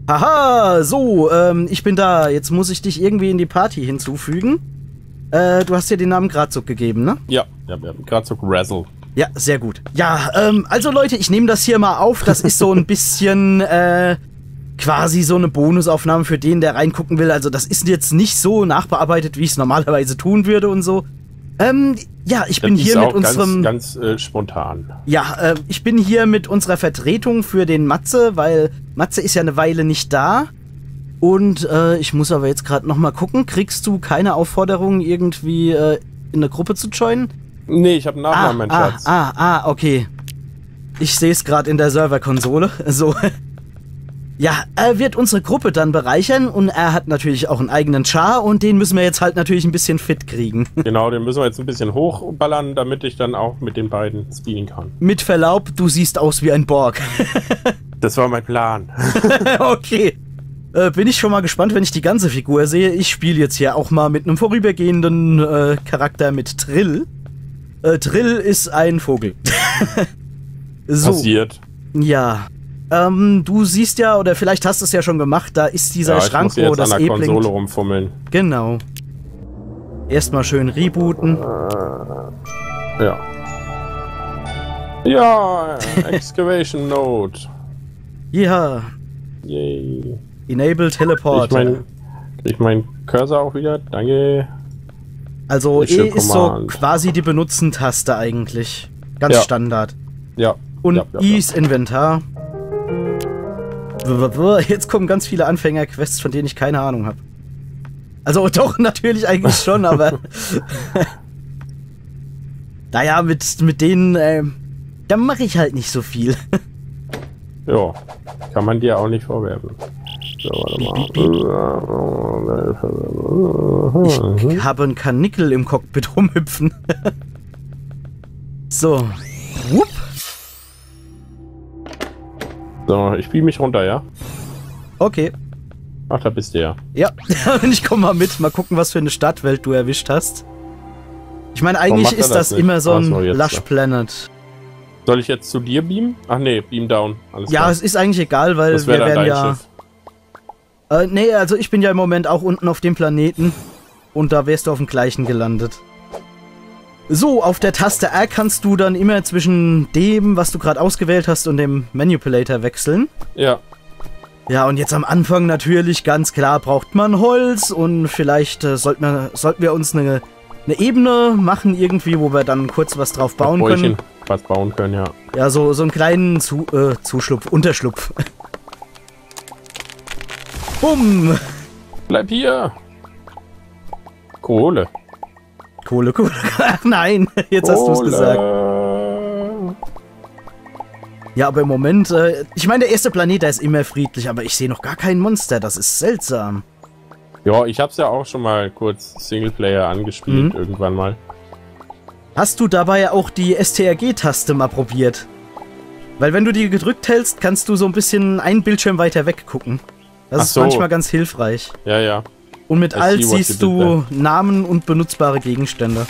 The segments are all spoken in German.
Haha, so, ich bin da. Jetzt muss ich dich irgendwie in die Party hinzufügen. Du hast dir den Namen Grazuk gegeben, ne? Ja, Grazuk Razzle. Ja, sehr gut. Ja, also Leute, ich nehme das hier mal auf. Das ist so ein bisschen, quasi so eine Bonusaufnahme für den, der reingucken will. Also das ist jetzt nicht so nachbearbeitet, wie ich es normalerweise tun würde und so. Ja, ich bin hier mit unserem... Ganz spontan. Ja, ich bin hier mit unserer Vertretung für den Matze, weil Matze ist ja eine Weile nicht da. Und ich muss aber jetzt gerade nochmal gucken. Kriegst du keine Aufforderung, irgendwie in eine Gruppe zu joinen? Nee, ich habe einen Nachnamen, mein Schatz. Okay. Ich sehe es gerade in der Serverkonsole. So. Ja, er wird unsere Gruppe dann bereichern und er hat natürlich auch einen eigenen Char und den müssen wir jetzt halt natürlich ein bisschen fit kriegen. Genau, den müssen wir jetzt ein bisschen hochballern, damit ich dann auch mit den beiden spielen kann. Mit Verlaub, du siehst aus wie ein Borg. Das war mein Plan. Okay. Bin ich schon mal gespannt, wenn ich die ganze Figur sehe. Ich spiele jetzt hier auch mal mit einem vorübergehenden Charakter mit Trill. Trill ist ein Vogel. So. Passiert. Ja. Du siehst ja, oder vielleicht hast du es ja schon gemacht, da ist dieser Schrank, wo das an der Konsole rumfummeln. Genau. Erstmal schön rebooten. Ja. Ja, Excavation Node. Ja. Yay. Enable Teleport. Ich mein Cursor auch wieder, danke. Also E ist so quasi die Benutzen-Taste eigentlich. Ganz Standard. Ja. Und I ist Inventar. Jetzt kommen ganz viele Anfänger-Quests, von denen ich keine Ahnung habe. Also doch, natürlich eigentlich schon, aber... Naja, mit denen, da mache ich halt nicht so viel. Ja, kann man dir auch nicht vorwerfen. So, warte mal. Ich habe einen Karnickel im Cockpit rumhüpfen. So. Whoop. So, ich spiele mich runter, ja? Okay. Ach, da bist du ja. Ja, ich komme mal mit. Mal gucken, was für eine Stadtwelt du erwischt hast. Ich meine, eigentlich ist das immer so ein Lush Planet. Soll ich jetzt zu dir beamen? Ach nee, beam down. Alles klar. Es ist eigentlich egal, weil wir werden ja... nee, also ich bin ja im Moment auch unten auf dem Planeten. Und da wärst du auf dem gleichen gelandet. So, auf der Taste R kannst du dann immer zwischen dem, was du gerade ausgewählt hast, und dem Manipulator wechseln. Ja. Ja, und jetzt am Anfang natürlich ganz klar braucht man Holz und vielleicht sollten wir uns eine Ebene machen irgendwie, wo wir dann kurz was drauf bauen können. Was bauen können, ja. Ja, so einen kleinen Unterschlupf. Bumm! Bleib hier! Kohle. Kohle. Ach nein, jetzt hast du es gesagt. Ja, aber im Moment, ich meine, der erste Planet, der ist immer friedlich, aber ich sehe noch gar kein Monster, das ist seltsam. Ja, ich hab's ja auch schon mal kurz Singleplayer angespielt, irgendwann mal. Hast du dabei auch die STRG-Taste mal probiert? Weil wenn du die gedrückt hältst, kannst du so ein bisschen einen Bildschirm weiter weg gucken. Das ist manchmal ganz hilfreich. Ja, ja. Und mit Alt siehst du Namen und benutzbare Gegenstände.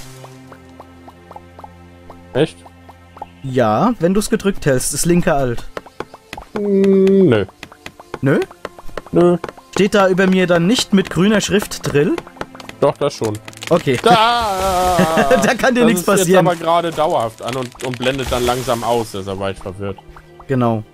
Echt? Ja, wenn du es gedrückt hältst, das linke Alt. Nö. Nö? Nö. Steht da über mir dann nicht mit grüner Schrift Drill? Doch, das schon. Okay. Da kann dir nichts passieren. Das ist jetzt aber gerade dauerhaft an und blendet dann langsam aus, deshalb war ich verwirrt. Genau.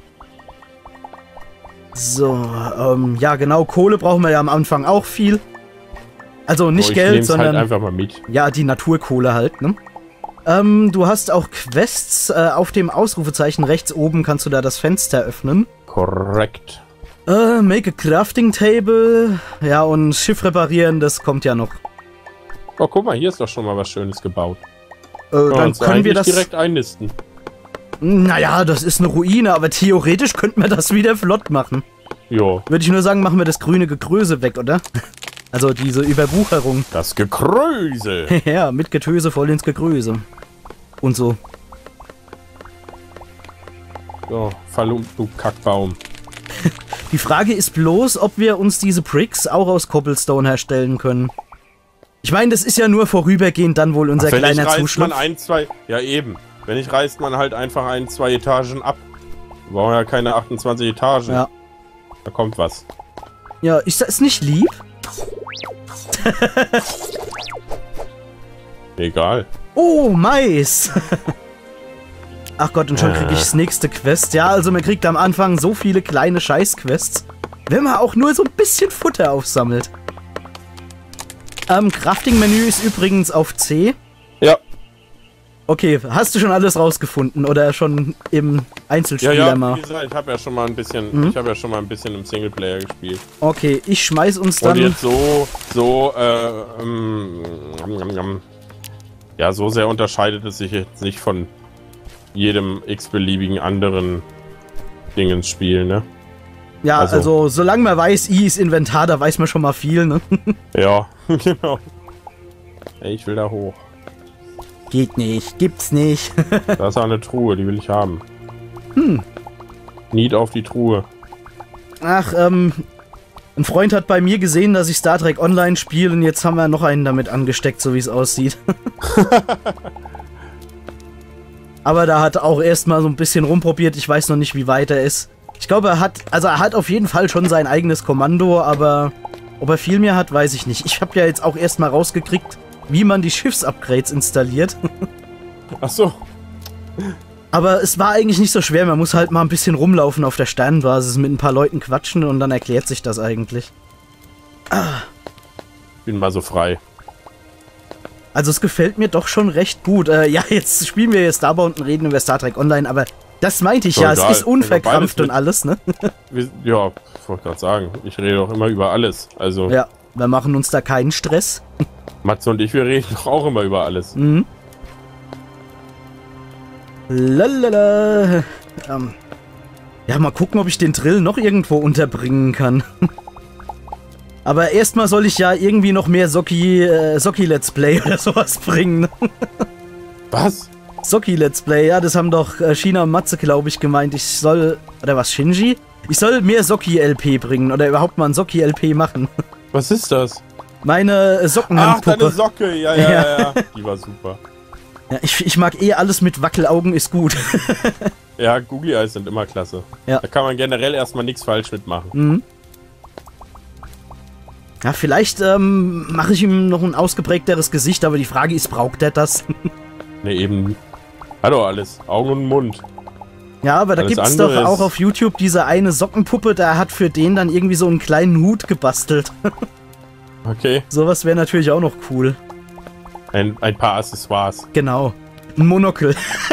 So, ja genau, Kohle brauchen wir ja am Anfang auch viel. Also nicht Geld, sondern... halt einfach mal mit. Ja, die Naturkohle halt, ne? Du hast auch Quests, auf dem Ausrufezeichen rechts oben kannst du da das Fenster öffnen. Korrekt. Make a Crafting Table, ja, und Schiff reparieren, das kommt ja noch. Oh, guck mal, hier ist doch schon mal was Schönes gebaut. Dann können wir das direkt einnisten. Naja, das ist eine Ruine, aber theoretisch könnten wir das wieder flott machen. Jo. Würde ich nur sagen, machen wir das grüne Gegröse weg, oder? Also diese Überwucherung. Das Gegröse! Ja, mit Getöse voll ins Gegröse. Und so. So, Falum, du Kackbaum. Die Frage ist bloß, ob wir uns diese Bricks auch aus Cobblestone herstellen können. Ich meine, das ist ja nur vorübergehend dann wohl unser kleiner Zuschlupf. Ja eben. Wenn nicht, reißt man halt einfach 1, 2 Etagen ab. Wir brauchen ja keine 28 Etagen. Ja. Da kommt was. Ja, ist das nicht lieb? Egal. Oh, Mais! Ach Gott, und schon kriege ich das nächste Quest. Ja, also man kriegt am Anfang so viele kleine Scheiß-Quests, wenn man auch nur so ein bisschen Futter aufsammelt. Crafting-Menü ist übrigens auf C. Ja. Okay, hast du schon alles rausgefunden oder schon im Einzelspieler mal? Wie gesagt, ich habe ja schon mal ein bisschen, im Singleplayer gespielt. Okay, ich schmeiß uns dann... Und jetzt ja, so sehr unterscheidet es sich jetzt nicht von jedem x-beliebigen anderen Dingens-Spiel, ne? Ja, also solange man weiß, I ist Inventar, da weiß man schon mal viel, ne? Ja, genau. Ey, ich will da hoch. Geht nicht, gibt's nicht. Da ist eine Truhe, die will ich haben. Need auf die Truhe. Ach, ein Freund hat bei mir gesehen, dass ich Star Trek Online spiele und jetzt haben wir noch einen damit angesteckt, so wie es aussieht. Aber da hat auch erstmal so ein bisschen rumprobiert, ich weiß noch nicht, wie weit er ist. Ich glaube, er hat auf jeden Fall schon sein eigenes Kommando, aber ob er viel mehr hat, weiß ich nicht. Ich habe ja jetzt auch erstmal rausgekriegt, wie man die Schiffsupgrades installiert. Ach so. Aber es war eigentlich nicht so schwer, man muss halt mal ein bisschen rumlaufen auf der Sternenbasis, mit ein paar Leuten quatschen und dann erklärt sich das eigentlich. Bin mal so frei. Also es gefällt mir doch schon recht gut. Ja, jetzt spielen wir jetzt Starbound und reden über Star Trek Online, aber das meinte ich ja, egal. Es ist unverkrampft und alles, ne? Ja, ich wollte gerade sagen, ich rede auch immer über alles. Also Ja, wir machen uns da keinen Stress. Matze und ich, wir reden doch auch immer über alles. Mhm. Lalala. Ja, mal gucken, ob ich den Drill noch irgendwo unterbringen kann. Aber erstmal soll ich ja irgendwie noch mehr Socki-Let's Play oder sowas bringen. Was? Socki-Let's Play, ja, das haben doch China und Matze, glaube ich, gemeint. Ich soll, oder was, Shinji? Ich soll mehr Socki-LP bringen oder überhaupt mal ein Socki-LP machen. Was ist das? Meine Sockenhandpuppe. Ach, deine Socke, ja. Die war super. Ja, ich mag alles mit Wackelaugen, ist gut. Ja, Googly Eyes sind immer klasse. Ja. Da kann man generell erstmal nichts falsch mitmachen. Mhm. Ja, vielleicht mache ich ihm noch ein ausgeprägteres Gesicht, aber die Frage ist, braucht er das? Ne, eben. Hat doch alles. Augen und Mund. Ja, aber da Alles gibt's doch andere auch ist- auf YouTube diese eine Sockenpuppe, der hat für den dann irgendwie so einen kleinen Hut gebastelt. Okay. Sowas wäre natürlich auch noch cool. Ein paar Accessoires. Genau. Ein Monokel.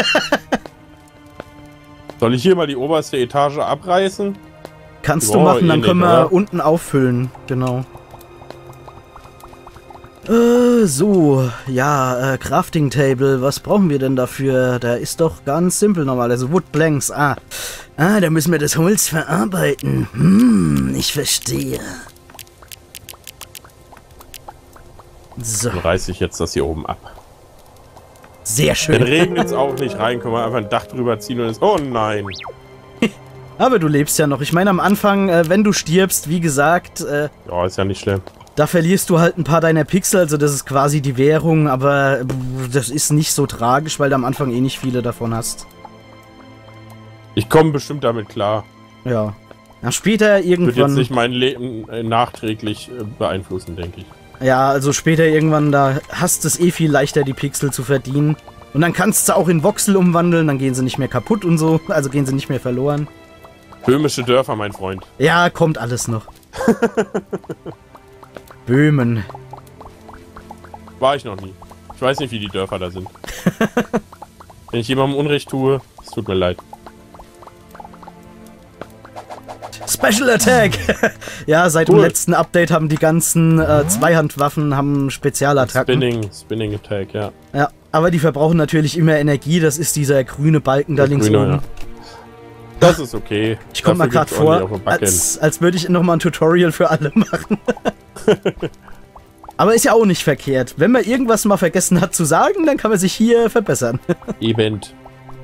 Soll ich hier mal die oberste Etage abreißen? Kannst Die du brauchen wir machen, eh dann nicht, können wir oder? unten auffüllen. Genau. So, ja, Crafting Table, was brauchen wir denn dafür? Da ist doch ganz simpel normal, also Wood Planks, da müssen wir das Holz verarbeiten. Ich verstehe. So, Dann reiße ich jetzt das hier oben ab. sehr Dann schön. regnet es auch nicht rein, können wir einfach ein Dach drüber ziehen und ist. Oh nein! Aber du lebst ja noch. Ich meine, am Anfang, wenn du stirbst, wie gesagt, Ja, ist ja nicht schlimm. da verlierst du halt ein paar deiner Pixel, also das ist quasi die Währung, aber das ist nicht so tragisch, weil du am Anfang eh nicht viele davon hast. Ich komme bestimmt damit klar. Ja. Na, später Wird jetzt irgendwann. nicht mein Leben nachträglich beeinflussen, denke ich. Ja, also später irgendwann, da hast es eh viel leichter, die Pixel zu verdienen. Und dann kannst du auch in Voxel umwandeln, dann gehen sie nicht mehr kaputt und so, also gehen sie nicht mehr verloren. Böhmische Dörfer, mein Freund. Ja, kommt alles noch. Böhmen. War ich noch nie. Ich weiß nicht, wie die Dörfer da sind. Wenn ich jemandem Unrecht tue, es tut mir leid. Special Attack! Ja, seit dem Cool. letzten Update haben die ganzen Zweihandwaffen haben Spezialattacken. Spinning Attack, ja. Ja, aber die verbrauchen natürlich immer Energie, das ist dieser grüne Balken da Der links grüne, oben. ja. Das ist okay. Ich komme mal Dafür gerade gibt's ordentlich vor, auf den Backen. als würde ich nochmal ein Tutorial für alle machen. Aber ist ja auch nicht verkehrt. Wenn man irgendwas mal vergessen hat zu sagen, dann kann man sich hier verbessern. Event.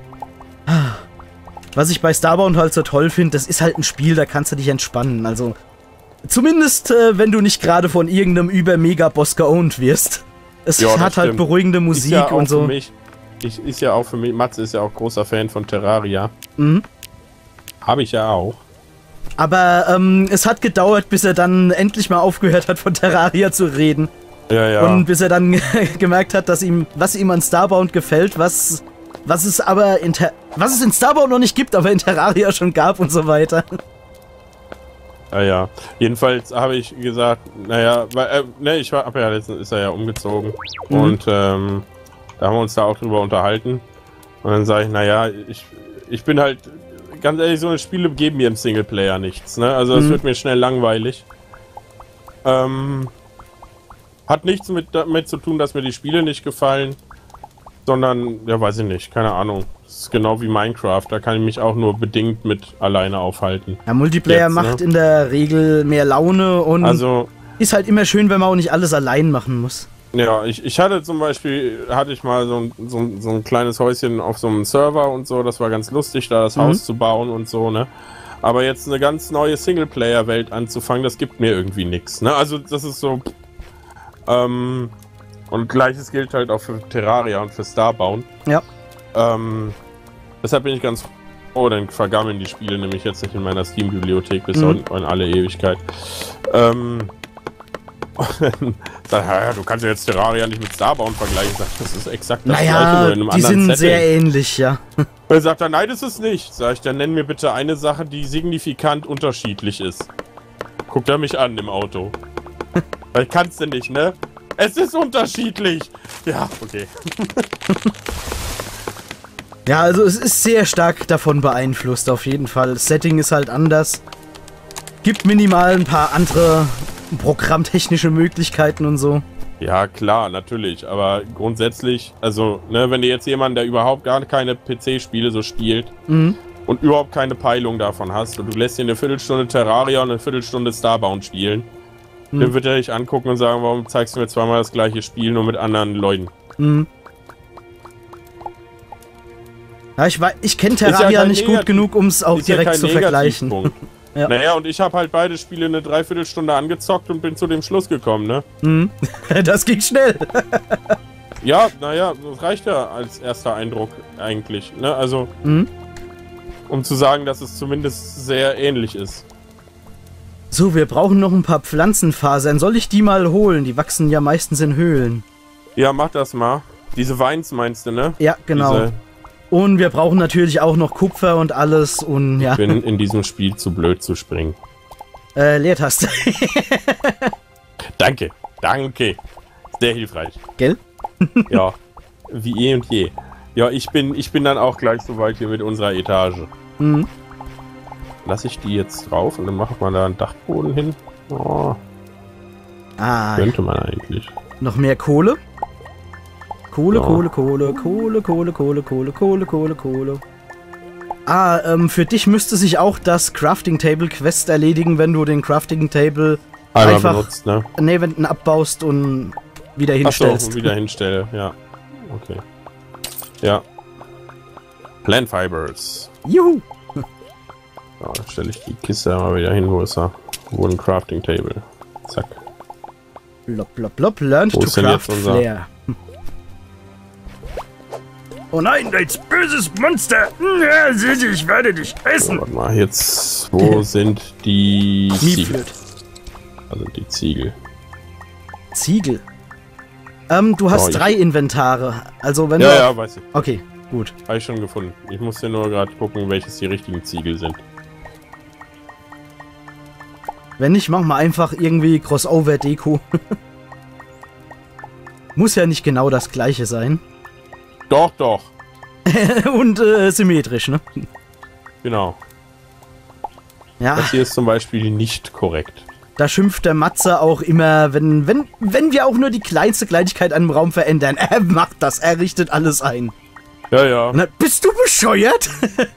Was ich bei Starbound halt so toll finde, das ist halt ein Spiel, da kannst du dich entspannen. Also, zumindest wenn du nicht gerade von irgendeinem Über-Mega-Boss geowned wirst. Es Ja, das hat halt stimmt. beruhigende Musik Ist ja auch und so. Für mich, ist ja auch für mich, Matze ist ja auch großer Fan von Terraria. Mhm. Habe ich ja auch. Aber es hat gedauert, bis er dann endlich mal aufgehört hat, von Terraria zu reden. Ja, ja. Und bis er dann gemerkt hat, dass was ihm an Starbound gefällt, was es in Starbound noch nicht gibt, aber in Terraria schon gab und so weiter. Ja, ja. Jedenfalls habe ich gesagt, naja, weil, letztens ist er ja umgezogen. Und da haben wir uns da auch drüber unterhalten. Und dann sage ich, naja, ich bin halt, ganz ehrlich, so eine Spiele geben mir im Singleplayer nichts, ne? Also es wird mir schnell langweilig. Hat nichts damit zu tun, dass mir die Spiele nicht gefallen, sondern, ja, weiß ich nicht, keine Ahnung. Das ist genau wie Minecraft, da kann ich mich auch nur bedingt mit alleine aufhalten. Ja, Multiplayer Jetzt, macht ne? in der Regel mehr Laune und also, ist halt immer schön, wenn man auch nicht alles allein machen muss. ja, ich hatte zum Beispiel, mal so ein kleines Häuschen auf so einem Server und so, das war ganz lustig, da das Haus zu bauen und so, ne? Aber jetzt eine ganz neue Singleplayer-Welt anzufangen, das gibt mir irgendwie nichts, ne? Also das ist so, und gleiches gilt halt auch für Terraria und für Starbound. Ja. Deshalb bin ich ganz froh, dann vergammeln die Spiele nämlich jetzt nicht in meiner Steam-Bibliothek bis in alle Ewigkeit. Ja, du kannst ja jetzt Terraria nicht mit Starbound vergleichen. Das ist exakt das gleiche, nur in einem anderen Setting. Die sind sehr ähnlich, ja. Er sagt dann, nein, das ist nicht. Sag ich, dann nenn mir bitte eine Sache, die signifikant unterschiedlich ist. Guckt er mich an im Auto. Weil kannst du nicht, ne? Es ist unterschiedlich. Ja, okay. Ja, also es ist sehr stark davon beeinflusst, auf jeden Fall. Das Setting ist halt anders. Gibt minimal ein paar andere programmtechnische Möglichkeiten und so. Ja, klar, natürlich. Aber grundsätzlich, also, ne, wenn du jetzt jemanden, der überhaupt gar keine PC-Spiele so spielt und überhaupt keine Peilung davon hast und du lässt dir eine Viertelstunde Terraria und eine Viertelstunde Starbound spielen, dann wird er dich angucken und sagen, warum zeigst du mir zweimal das gleiche Spiel, nur mit anderen Leuten? Ja, ich kenne Terraria nicht gut genug, um es auch direkt zu vergleichen. Ja. Naja, und ich habe halt beide Spiele eine Dreiviertelstunde angezockt und bin zu dem Schluss gekommen, ne? Das ging schnell. Ja, naja, das reicht ja als erster Eindruck eigentlich, ne? Also, um zu sagen, dass es zumindest sehr ähnlich ist. So, wir brauchen noch ein paar Pflanzenfasern. Soll ich die mal holen? Die wachsen ja meistens in Höhlen. Ja, mach das mal. Diese Weins meinst du, ne? Ja, genau. Und wir brauchen natürlich auch noch Kupfer und alles und ja. Ich bin in diesem Spiel zu blöd zu springen. Leertaste. Danke, danke. Sehr hilfreich. Gell? Ja, wie eh und je. Ja, ich bin dann auch gleich so weit hier mit unserer Etage. Lass ich die jetzt drauf und dann machen wir da einen Dachboden hin. Oh. Könnte man eigentlich. Noch mehr Kohle? Kohle. Für dich müsste sich auch das Crafting Table Quest erledigen, wenn du den Crafting Table einfach benutzt, ne? Wänden abbaust und wieder hinstellst. Ach so, wieder hinstelle, ja. Okay. Ja. Plant Fibers. Juhu! Ja, dann stelle ich die Kiste mal wieder hin, wo ist er? Wo ein Crafting Table. Zack. Blop. Learned to craft Flair. Oh nein, ein böses Monster! Ich werde dich essen! So, warte mal, jetzt, wo sind die Ziegel? Also die Ziegel. Ziegel? Du hast 3 Inventare. Also wenn Ja, weiß ich. Okay, gut. Habe ich schon gefunden. Ich musste nur gerade gucken, welches die richtigen Ziegel sind. Wenn nicht, mach mal einfach irgendwie Crossover-Deko. Muss ja nicht genau das gleiche sein. Doch. Und symmetrisch, ne? Genau. Ja. Das hier ist zum Beispiel nicht korrekt. Da schimpft der Matze auch immer, wenn wir auch nur die kleinste Kleinigkeit an dem Raum verändern. Er macht das, er richtet alles ein. Ja. Und dann, bist du bescheuert?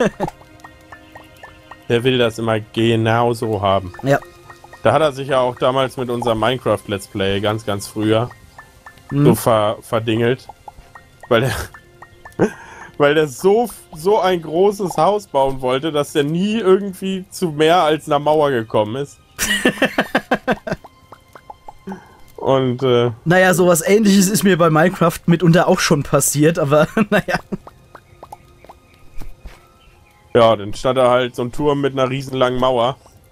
Der will das immer genau so haben. Ja. Da hat er sich ja auch damals mit unserem Minecraft Let's Play ganz früher so verdingelt. Weil der so ein großes Haus bauen wollte, dass der nie irgendwie zu mehr als einer Mauer gekommen ist. Und naja, sowas Ähnliches ist mir bei Minecraft mitunter auch schon passiert, aber naja. Ja, dann stand da halt so ein Turm mit einer riesenlangen Mauer.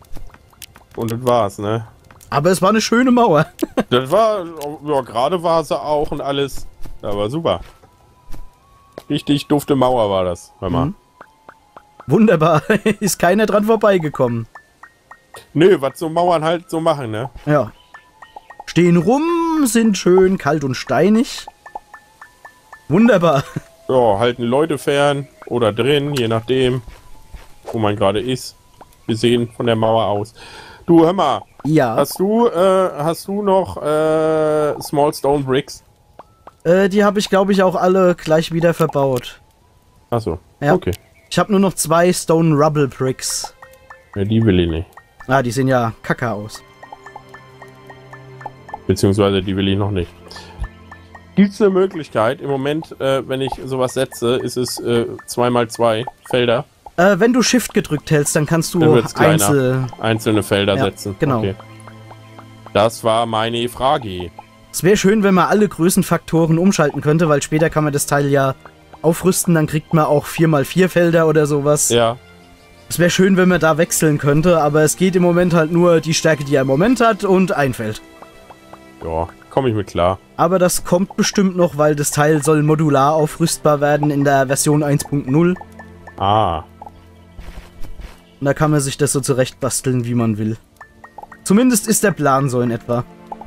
Und das war's, ne? Aber es war eine schöne Mauer. Das war, ja, gerade war sie auch und alles. Das war super. Richtig dufte Mauer war das, hör mal. Wunderbar. Ist keiner dran vorbeigekommen. Nö, was so Mauern halt so machen, ne? Ja. Stehen rum, sind schön kalt und steinig. Wunderbar. Ja, halten Leute fern oder drin, je nachdem, wo man gerade ist. Wir sehen von der Mauer aus. Du, hör mal. Ja. Hast du noch Small Stone Bricks? Die habe ich, glaube ich, auch alle gleich wieder verbaut. Achso, Ja. okay. Ich habe nur noch 2 Stone Rubble Bricks. Ja, die will ich nicht. Ah, die sehen ja kacke aus. Beziehungsweise die will ich noch nicht. Gibt es eine Möglichkeit, im Moment, wenn ich sowas setze, ist es 2x2 Felder. Wenn du Shift gedrückt hältst, dann kannst du Dann wird's einzelne Felder ja, setzen. Genau. Okay. Das war meine Frage. Es wäre schön, wenn man alle Größenfaktoren umschalten könnte, weil später kann man das Teil ja aufrüsten, dann kriegt man auch 4x4 Felder oder sowas. Ja. Es wäre schön, wenn man da wechseln könnte, aber es geht im Moment halt nur die Stärke, die er im Moment hat und ein Feld. Ja, komme ich mit klar. Aber das kommt bestimmt noch, weil das Teil soll modular aufrüstbar werden in der Version 1.0. Ah. Und da kann man sich das so zurechtbasteln, wie man will. Zumindest ist der Plan so in etwa.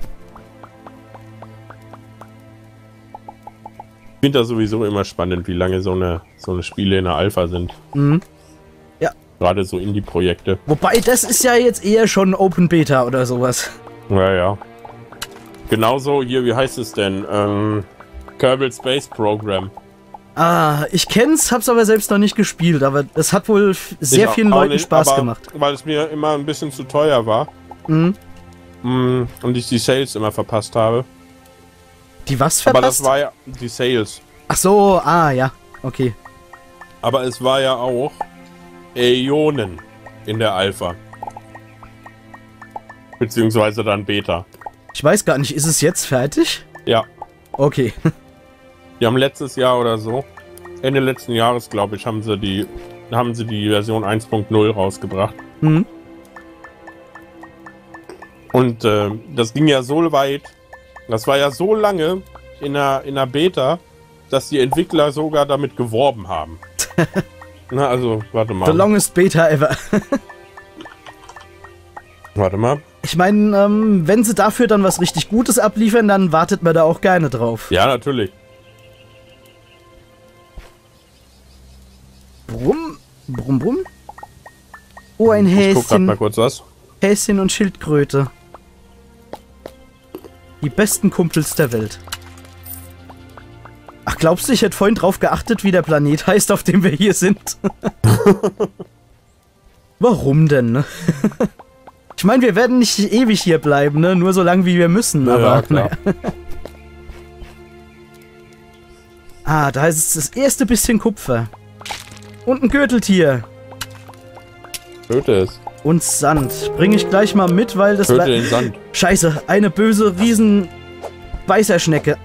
Ich finde das sowieso immer spannend, wie lange so eine Spiele in der Alpha sind. Mhm. Ja. Gerade so Indie-Projekte. Wobei, das ist ja jetzt eher schon Open Beta oder sowas. Ja, ja. Genauso hier, wie heißt es denn? Kerbal Space Program. Ah, ich kenn's, hab's aber selbst noch nicht gespielt, aber das hat wohl sehr vielen Leuten Spaß gemacht. Weil es mir immer ein bisschen zu teuer war. Mhm. Und ich die Sales immer verpasst habe. Die was verpasst? Aber das war ja die Sales. Ach so, ja, okay. Aber es war ja auch Äonen in der Alpha. Beziehungsweise dann Beta. Ich weiß gar nicht, ist es jetzt fertig? Ja. Okay. Die haben letztes Jahr oder so, Ende letzten Jahres, glaube ich, haben sie die Version 1.0 rausgebracht. Mhm. Und das ging ja so weit, das war ja so lange in der Beta, dass die Entwickler sogar damit geworben haben. Na, also, warte mal. The longest Beta ever. Warte mal. Ich meine, wenn sie dafür dann was richtig Gutes abliefern, dann wartet man da auch gerne drauf. Ja, natürlich. Brumm, brumm, brumm. Oh, ein Ich guck grad mal Häschen. kurz was. Häschen und Schildkröte. Die besten Kumpels der Welt. Ach, glaubst du, ich hätte vorhin drauf geachtet, wie der Planet heißt, auf dem wir hier sind? Warum denn, ne? Ich meine, wir werden nicht ewig hier bleiben, ne? Nur so lange, wie wir müssen, Ja, aber... klar. Ah, da ist das erste bisschen Kupfer. Und ein Gürteltier. Töte es. Und Sand. Bringe ich gleich mal mit, weil das... Töte den Sand. Scheiße, eine böse riesen Beißerschnecke.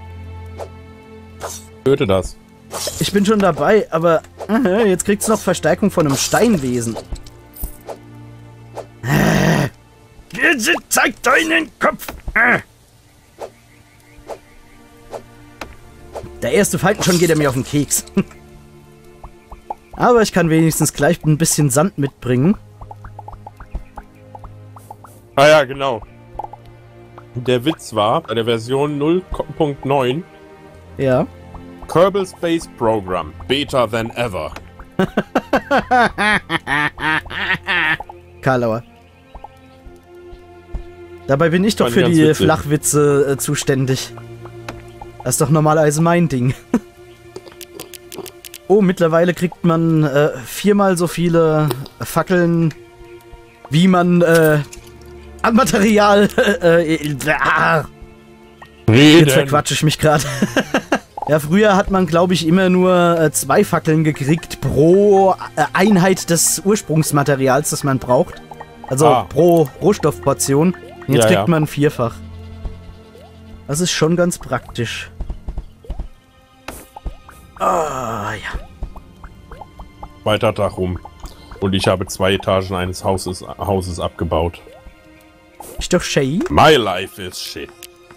Töte das. Ich bin schon dabei, aber jetzt kriegt's noch Verstärkung von einem Steinwesen. Zeig deinen Kopf! Der erste Feind, schon geht er mir auf den Keks. Aber ich kann wenigstens gleich ein bisschen Sand mitbringen. Ah ja, genau. Der Witz war, bei der Version 0.9 Ja. Kerbal Space Program. Better than ever. Karlauer. Dabei bin ich doch Fand für ich die ganz witzig. Flachwitze zuständig. Das ist doch normalerweise mein Ding. Oh, mittlerweile kriegt man 4-mal so viele Fackeln, wie man an Material... Jetzt verquatsche ich mich gerade. Ja, früher hat man, glaube ich, immer nur 2 Fackeln gekriegt pro Einheit des Ursprungsmaterials, das man braucht. Also pro Rohstoffportion. Und jetzt kriegt man 4-fach. Das ist schon ganz praktisch. Ah, ja. Weiter Tag rum. Und ich habe 2 Etagen eines Hauses abgebaut. Ist doch Shay. My life is shit.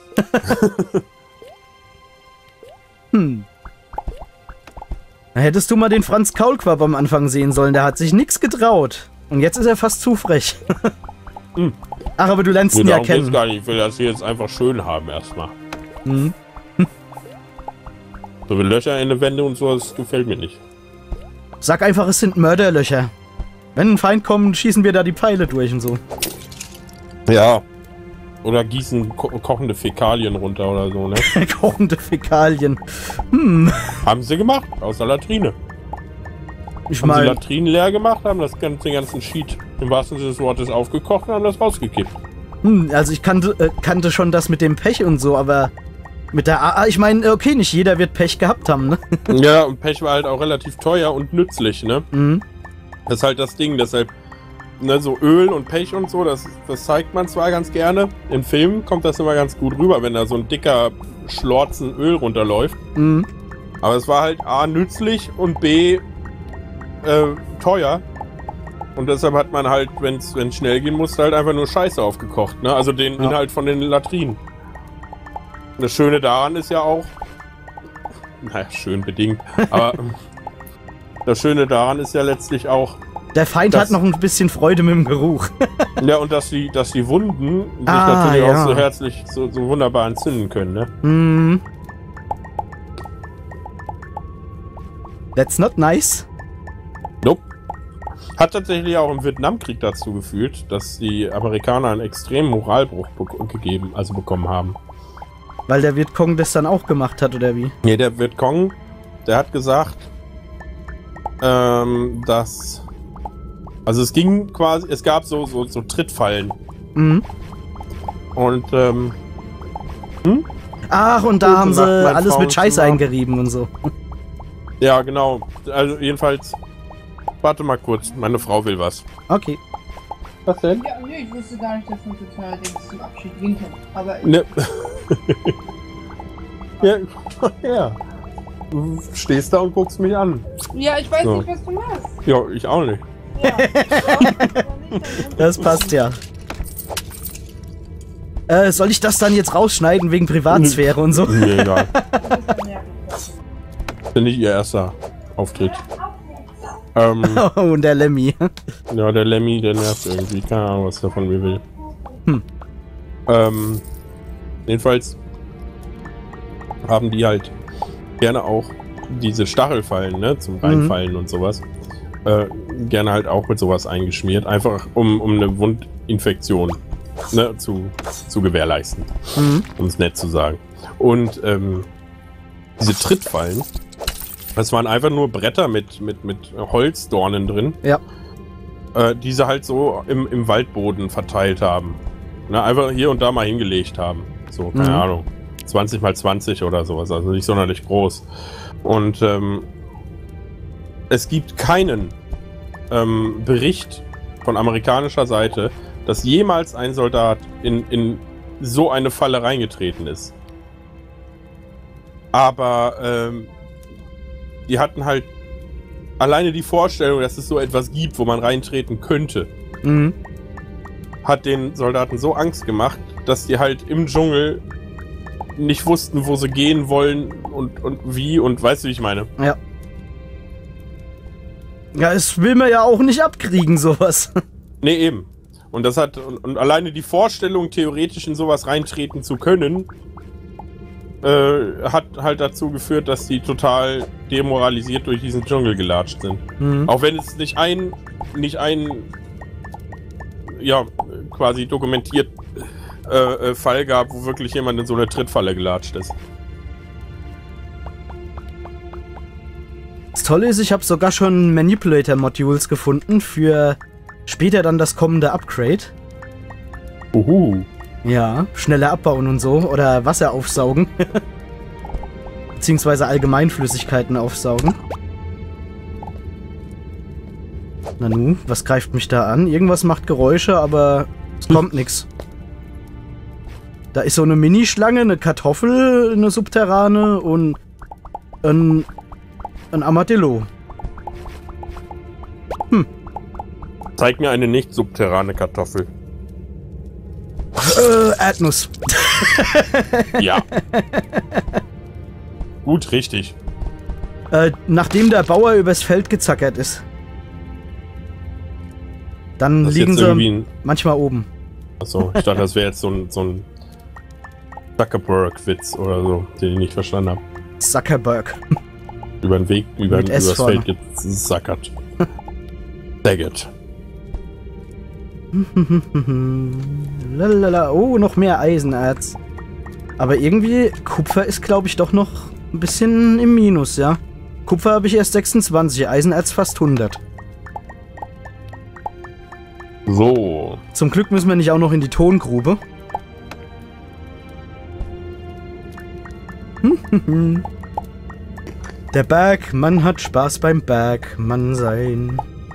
Da hättest du mal den Franz Kaulquapp am Anfang sehen sollen. Der hat sich nichts getraut. Und jetzt ist er fast zu frech. Ach, aber du lernst ihn ja kennen. Gar nicht. Ich will das hier jetzt einfach schön haben erstmal. So wie Löcher in der Wände und so, das gefällt mir nicht. Sag einfach, es sind Mörderlöcher. Wenn ein Feind kommt, schießen wir da die Pfeile durch und so. Ja. Oder gießen kochende Fäkalien runter oder so, ne? Kochende Fäkalien. Haben sie gemacht, aus der Latrine. Ich Haben sie meine, Latrinen leer gemacht, haben den ganzen Sheet im wahrsten Sinne des Wortes aufgekocht und haben das rausgekippt. also ich kannte schon das mit dem Pech und so, aber mit der AA, ich meine, okay, nicht jeder wird Pech gehabt haben, ne? Ja, und Pech war halt auch relativ teuer und nützlich, ne? Das ist halt das Ding, deshalb, ne, so Öl und Pech und so, das zeigt man zwar ganz gerne. In Filmen kommt das immer ganz gut rüber, wenn da so ein dicker Schlorzen Öl runterläuft. Aber es war halt A, nützlich und B, teuer. Und deshalb hat man halt, wenn es schnell gehen musste, halt einfach nur Scheiße aufgekocht, ne? Also den Inhalt von den Latrinen. Das Schöne daran ist ja auch, naja, schön bedingt, aber das Schöne daran ist ja letztlich auch, Der Feind hat noch ein bisschen Freude mit dem Geruch. ja, und dass die Wunden sich natürlich auch so herzlich, so wunderbar entzünden können, ne? That's not nice. Nope. Hat tatsächlich auch im Vietnamkrieg dazu geführt, dass die Amerikaner einen extremen Moralbruch bekommen haben. Weil der Vietcong das dann auch gemacht hat, oder wie? Nee, der Vietcong, der hat gesagt, dass... Also es ging quasi... Es gab so Trittfallen. Und, Ach, und da haben sie alles mit Scheiße eingerieben und so. Ja, genau. Also jedenfalls... Warte mal kurz, meine Frau will was. Okay. Was denn? Ja, nee, ich wusste gar nicht, dass man total Dings zum Abschied winken. Aber Ne. ja. Du stehst da und guckst mich an. ja, ich weiß So. nicht, was du machst. Ja, ich auch nicht. Ja. Das passt ja. Soll ich das dann jetzt rausschneiden wegen Privatsphäre und so? Nee, egal. Ja. Bin nicht ihr erster Auftritt. Und der Lemmy. Ja, der Lemmy, der nervt irgendwie. Keine Ahnung, was der von mir will. Jedenfalls haben die halt gerne auch diese Stachelfallen, ne, zum Reinfallen und sowas. Gerne halt auch mit sowas eingeschmiert. Einfach um eine Wundinfektion, ne, zu gewährleisten. Um es nett zu sagen. Und diese Trittfallen, das waren einfach nur Bretter mit Holzdornen drin. Ja. Die sie halt so im Waldboden verteilt haben. Na, einfach hier und da mal hingelegt haben. So, keine Ahnung. 20 mal 20 oder sowas, also nicht sonderlich groß. Und es gibt keinen Bericht von amerikanischer Seite, dass jemals ein Soldat in so eine Falle reingetreten ist. Aber die hatten halt alleine die Vorstellung, dass es so etwas gibt, wo man reintreten könnte, hat den Soldaten so Angst gemacht, dass die halt im Dschungel nicht wussten, wo sie gehen wollen und wie und weißt du, wie ich meine? Ja. Ja, es will man ja auch nicht abkriegen, sowas. Nee, eben. Und das hat, und alleine die Vorstellung, theoretisch in sowas reintreten zu können, hat halt dazu geführt, dass die total demoralisiert durch diesen Dschungel gelatscht sind. Auch wenn es nicht ein ja, quasi dokumentiert Fall gab, wo wirklich jemand in so eine Trittfalle gelatscht ist. Das Tolle ist, ich habe sogar schon Manipulator-Modules gefunden für später dann das kommende Upgrade. Ja, schneller abbauen und so. Oder Wasser aufsaugen. Beziehungsweise allgemein Flüssigkeiten aufsaugen. Nanu, was greift mich da an? Irgendwas macht Geräusche, aber es kommt nix. Da ist so eine Minischlange, eine Kartoffel, eine Subterrane und ein Armadillo. Zeig mir eine nicht subterrane Kartoffel. Erdnuss. Ja. Gut, richtig. Nachdem der Bauer übers Feld gezackert ist. Dann Das ist liegen jetzt sie irgendwie ein... manchmal oben. Achso, ich dachte, das wäre jetzt so ein Zuckerberg-Witz oder so, den ich nicht verstanden habe. Zuckerberg. Über den Weg, Mit S übers vorne. Feld gesackert. Daggett. Lalala. Oh, noch mehr Eisenerz. Aber irgendwie, Kupfer ist, glaube ich, doch noch ein bisschen im Minus, ja. Kupfer habe ich erst 26, Eisenerz fast 100. So. Zum Glück müssen wir nicht auch noch in die Tongrube. Der Bergmann hat Spaß beim Bergmann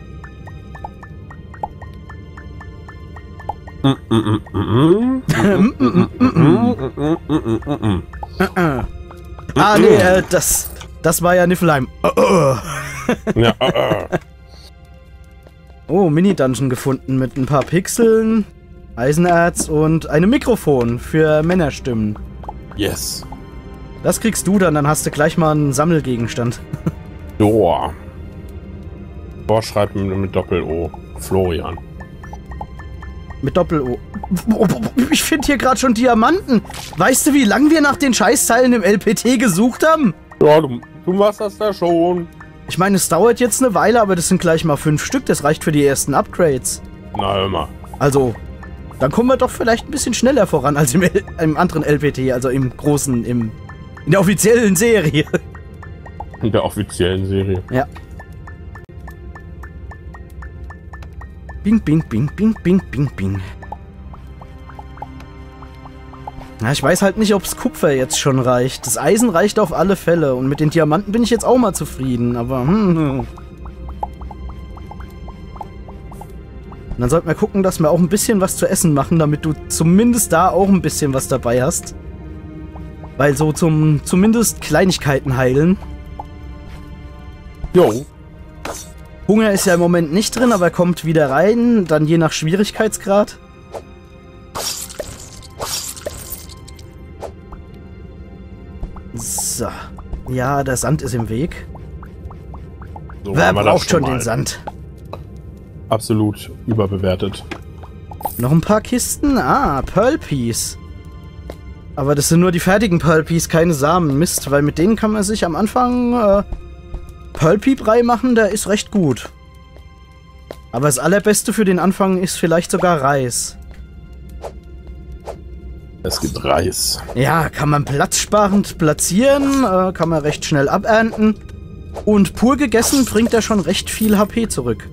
sein. Ah, nee, das war ja Niflheim. Ja, Oh, Mini-Dungeon gefunden mit ein paar Pixeln, Eisenerz und einem Mikrofon für Männerstimmen. yes. Das kriegst du dann hast du gleich mal einen Sammelgegenstand. Dor. Dor schreibt mit Doppel-O. Florian. Mit Doppel-O. Ich finde hier gerade schon Diamanten. Weißt du, wie lange wir nach den Scheißteilen im LPT gesucht haben? Ja, du machst das da schon. Ich meine, es dauert jetzt eine Weile, aber das sind gleich mal 5 Stück. Das reicht für die ersten Upgrades. Na, hör mal. Also, dann kommen wir doch vielleicht ein bisschen schneller voran als im anderen LPT, also im großen, in der offiziellen Serie. In der offiziellen Serie. Ja. Bing, bing, bing, bing, bing, bing, bing. Na, ich weiß halt nicht, ob's Kupfer jetzt schon reicht. Das Eisen reicht auf alle Fälle. Und mit den Diamanten bin ich jetzt auch mal zufrieden, aber Und dann sollten wir gucken, dass wir auch ein bisschen was zu essen machen, damit du zumindest da auch ein bisschen was dabei hast. Weil so zumindest Kleinigkeiten heilen. Jo. Hunger ist ja im Moment nicht drin, aber kommt wieder rein, dann je nach Schwierigkeitsgrad. So. Ja, der Sand ist im Weg. So Wer haben wir das braucht schon mal. den Sand? Absolut überbewertet. Noch ein paar Kisten? Ah, Pearl Peas. Aber das sind nur die fertigen Pearl Peas, keine Samen. Mist, weil mit denen kann man sich am Anfang Pearl Pea Brei machen, der ist recht gut. Aber das Allerbeste für den Anfang ist vielleicht sogar Reis. Es gibt Reis. Ja, kann man platzsparend platzieren, kann man recht schnell abernten. Und pur gegessen bringt er schon recht viel HP zurück.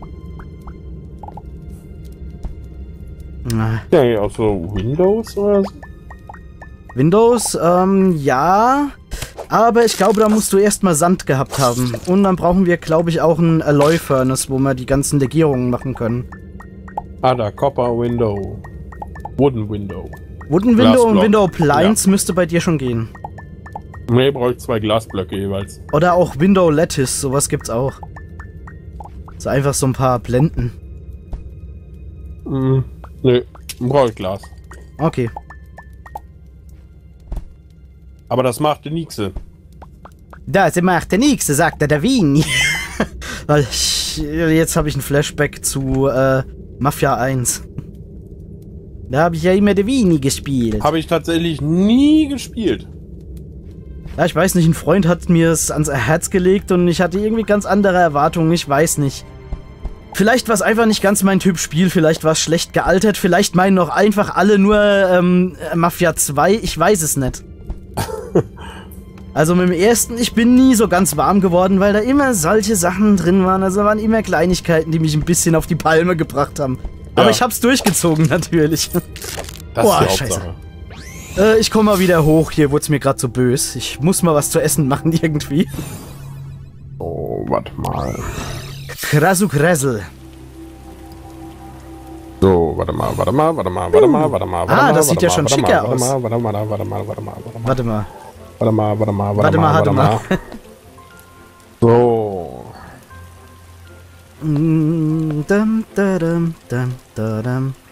Ja, auch so Windows oder so? Windows, ja. Aber ich glaube, da musst du erstmal Sand gehabt haben. Und dann brauchen wir, glaube ich, auch ein Alloy Furnace, wo wir die ganzen Legierungen machen können. Ah, da, Copper Window. Wooden Window. Wooden Window und Glasblock. Window Blinds müsste bei dir schon gehen. Nee, brauche ich 2 Glasblöcke jeweils. Oder auch Window Lattice, sowas gibt's auch. So einfach so ein paar Blenden. Nee, brauche ich Glas. Okay. Aber das macht die Nixe. Das macht der Nächste, sagt der Wien. Jetzt habe ich ein Flashback zu Mafia 1. Da habe ich ja immer der Vini gespielt. Habe ich tatsächlich nie gespielt. Ja, ich weiß nicht, ein Freund hat mir es ans Herz gelegt und ich hatte irgendwie ganz andere Erwartungen, ich weiß nicht. Vielleicht war es einfach nicht ganz mein Typ Spiel, vielleicht war es schlecht gealtert, vielleicht meinen noch einfach alle nur Mafia 2, ich weiß es nicht. Also mit dem ersten, ich bin nie so ganz warm geworden, weil da immer solche Sachen drin waren, also waren immer Kleinigkeiten, die mich ein bisschen auf die Palme gebracht haben. Aber Ja. ich hab's durchgezogen, natürlich. Das Boah, ist die scheiße. Hauptsache. Ich komme mal wieder hoch, hier wurde es mir gerade so böse. Ich muss mal was zu essen machen irgendwie. Oh, warte mal. Krasu Kressel. So, warte mal. Ah, das sieht ja schon schicker aus. Warte mal. Warte mal. So. Dum, dadum, dum, dadum.